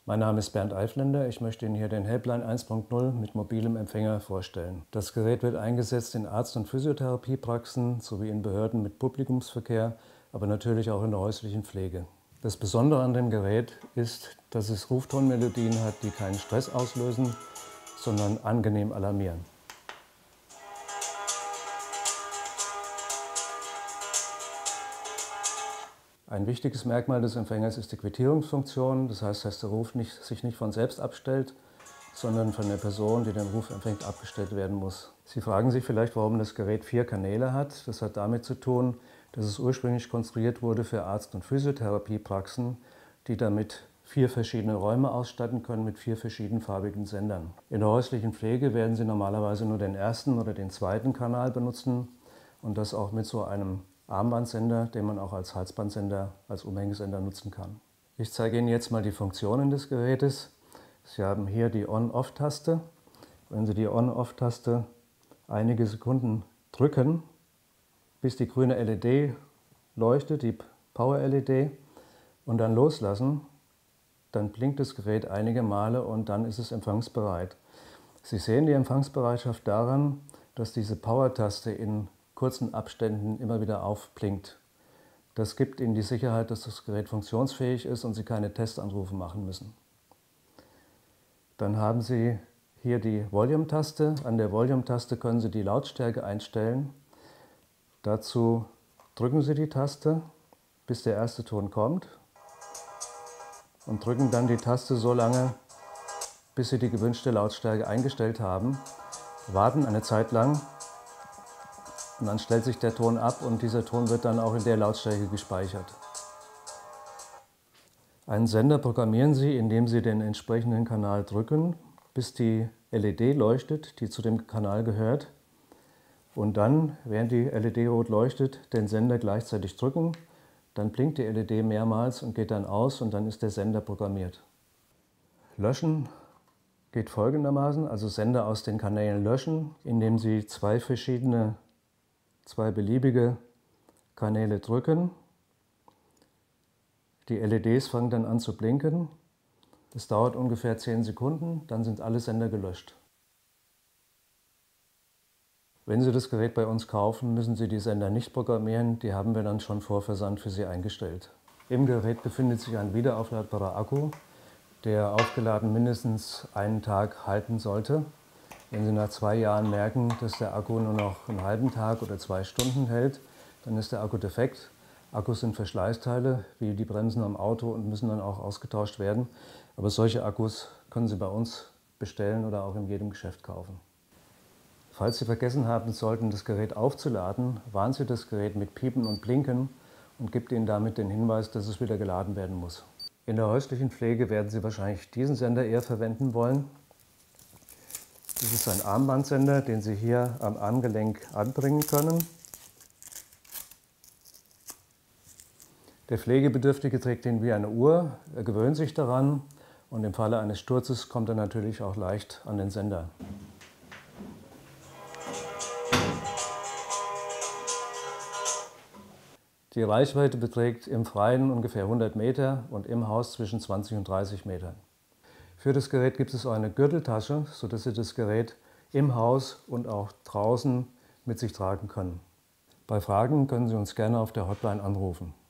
Mein Name ist Bernd Eifländer. Ich möchte Ihnen hier den Helpline 1.0 mit mobilem Empfänger vorstellen. Das Gerät wird eingesetzt in Arzt- und Physiotherapiepraxen sowie in Behörden mit Publikumsverkehr, aber natürlich auch in der häuslichen Pflege. Das Besondere an dem Gerät ist, dass es Ruftonmelodien hat, die keinen Stress auslösen, sondern angenehm alarmieren. Ein wichtiges Merkmal des Empfängers ist die Quittierungsfunktion. Das heißt, dass der Ruf sich nicht von selbst abstellt, sondern von der Person, die den Ruf empfängt, abgestellt werden muss. Sie fragen sich vielleicht, warum das Gerät 4 Kanäle hat. Das hat damit zu tun, dass es ursprünglich konstruiert wurde für Arzt- und Physiotherapiepraxen, die damit 4 verschiedene Räume ausstatten können mit 4 verschiedenfarbigen Sendern. In der häuslichen Pflege werden Sie normalerweise nur den ersten oder den zweiten Kanal benutzen und das auch mit so einem Armbandsender, den man auch als Halsbandsender, als Umhängesender nutzen kann. Ich zeige Ihnen jetzt mal die Funktionen des Gerätes. Sie haben hier die On-Off-Taste. Wenn Sie die On-Off-Taste einige Sekunden drücken, bis die grüne LED leuchtet, die Power-LED, und dann loslassen, dann blinkt das Gerät einige Male und dann ist es empfangsbereit. Sie sehen die Empfangsbereitschaft daran, dass diese Power-Taste in kurzen Abständen immer wieder aufblinkt. Das gibt Ihnen die Sicherheit, dass das Gerät funktionsfähig ist und Sie keine Testanrufe machen müssen. Dann haben Sie hier die Volume-Taste. An der Volume-Taste können Sie die Lautstärke einstellen. Dazu drücken Sie die Taste, bis der erste Ton kommt und drücken dann die Taste so lange, bis Sie die gewünschte Lautstärke eingestellt haben. Warten eine Zeit lang. Und dann stellt sich der Ton ab und dieser Ton wird dann auch in der Lautstärke gespeichert. Einen Sender programmieren Sie, indem Sie den entsprechenden Kanal drücken, bis die LED leuchtet, die zu dem Kanal gehört. Und dann, während die LED rot leuchtet, den Sender gleichzeitig drücken. Dann blinkt die LED mehrmals und geht dann aus und dann ist der Sender programmiert. Löschen geht folgendermaßen, also Sender aus den Kanälen löschen, indem Sie zwei beliebige Kanäle drücken. Die LEDs fangen dann an zu blinken. Das dauert ungefähr 10 Sekunden, dann sind alle Sender gelöscht. Wenn Sie das Gerät bei uns kaufen, müssen Sie die Sender nicht programmieren, die haben wir dann schon vor Versand für Sie eingestellt. Im Gerät befindet sich ein wiederaufladbarer Akku, der aufgeladen mindestens einen Tag halten sollte. Wenn Sie nach 2 Jahren merken, dass der Akku nur noch einen halben Tag oder 2 Stunden hält, dann ist der Akku defekt. Akkus sind Verschleißteile, wie die Bremsen am Auto, und müssen dann auch ausgetauscht werden. Aber solche Akkus können Sie bei uns bestellen oder auch in jedem Geschäft kaufen. Falls Sie vergessen haben sollten, das Gerät aufzuladen, warnen Sie das Gerät mit Piepen und Blinken und gibt Ihnen damit den Hinweis, dass es wieder geladen werden muss. In der häuslichen Pflege werden Sie wahrscheinlich diesen Sender eher verwenden wollen. Das ist ein Armbandsender, den Sie hier am Armgelenk anbringen können. Der Pflegebedürftige trägt ihn wie eine Uhr, er gewöhnt sich daran und im Falle eines Sturzes kommt er natürlich auch leicht an den Sender. Die Reichweite beträgt im Freien ungefähr 100 Meter und im Haus zwischen 20 und 30 Metern. Für das Gerät gibt es auch eine Gürteltasche, sodass Sie das Gerät im Haus und auch draußen mit sich tragen können. Bei Fragen können Sie uns gerne auf der Hotline anrufen.